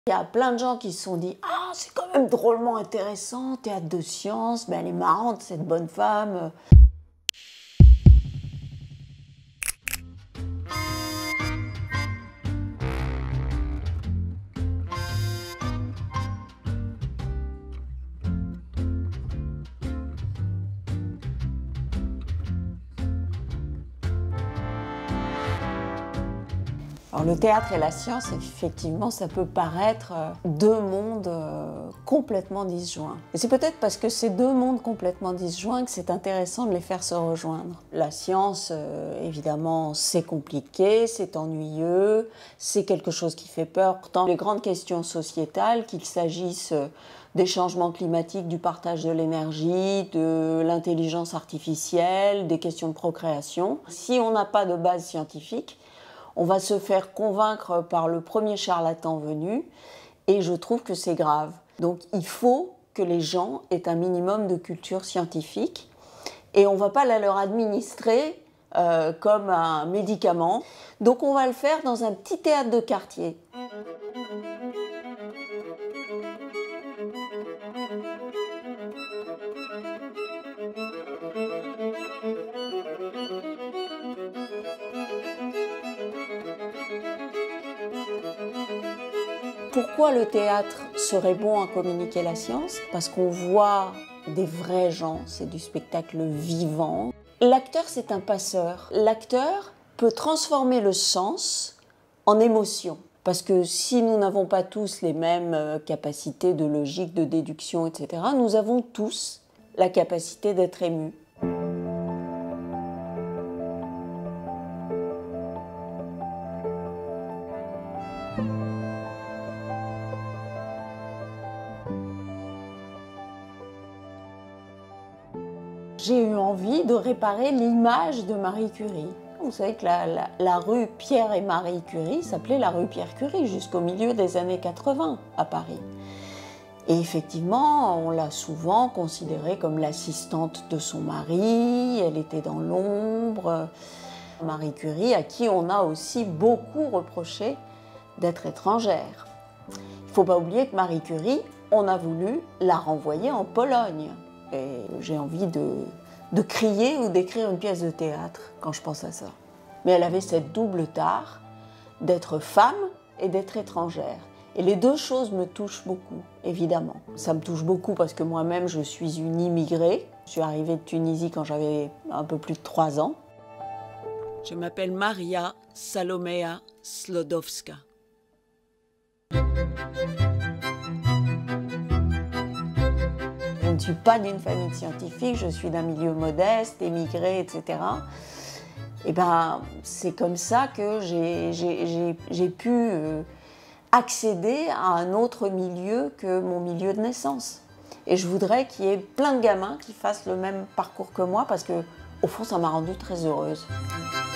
Il y a plein de gens qui se sont dit « Ah, c'est quand même drôlement intéressant, théâtre de science, mais elle est marrante, cette bonne femme. » Alors, le théâtre et la science, effectivement, ça peut paraître deux mondes complètement disjoints. Et c'est peut-être parce que ces deux mondes complètement disjoints que c'est intéressant de les faire se rejoindre. La science, évidemment, c'est compliqué, c'est ennuyeux, c'est quelque chose qui fait peur. Pourtant, les grandes questions sociétales, qu'il s'agisse des changements climatiques, du partage de l'énergie, de l'intelligence artificielle, des questions de procréation, si on n'a pas de base scientifique, on va se faire convaincre par le premier charlatan venu et je trouve que c'est grave. Donc il faut que les gens aient un minimum de culture scientifique et on ne va pas la leur administrer comme un médicament. Donc on va le faire dans un petit théâtre de quartier. Pourquoi le théâtre serait bon à communiquer la science? Parce qu'on voit des vrais gens, c'est du spectacle vivant. L'acteur, c'est un passeur. L'acteur peut transformer le sens en émotion. Parce que si nous n'avons pas tous les mêmes capacités de logique, de déduction, etc., nous avons tous la capacité d'être émus. J'ai eu envie de réparer l'image de Marie Curie. Vous savez que la rue Pierre et Marie Curie s'appelait la rue Pierre Curie jusqu'au milieu des années 80 à Paris. Et effectivement, on l'a souvent considérée comme l'assistante de son mari, elle était dans l'ombre. Marie Curie, à qui on a aussi beaucoup reproché d'être étrangère. Il ne faut pas oublier que Marie Curie, on a voulu la renvoyer en Pologne. Et j'ai envie de crier ou d'écrire une pièce de théâtre quand je pense à ça. Mais elle avait cette double tare d'être femme et d'être étrangère. Et les deux choses me touchent beaucoup, évidemment. Ça me touche beaucoup parce que moi-même, je suis une immigrée. Je suis arrivée de Tunisie quand j'avais un peu plus de 3 ans. Je m'appelle Maria Salomea Slodowska. Je ne suis pas d'une famille de scientifiques, je suis d'un milieu modeste, émigré, etc. Et ben, c'est comme ça que j'ai pu accéder à un autre milieu que mon milieu de naissance. Et je voudrais qu'il y ait plein de gamins qui fassent le même parcours que moi parce que, au fond, ça m'a rendue très heureuse.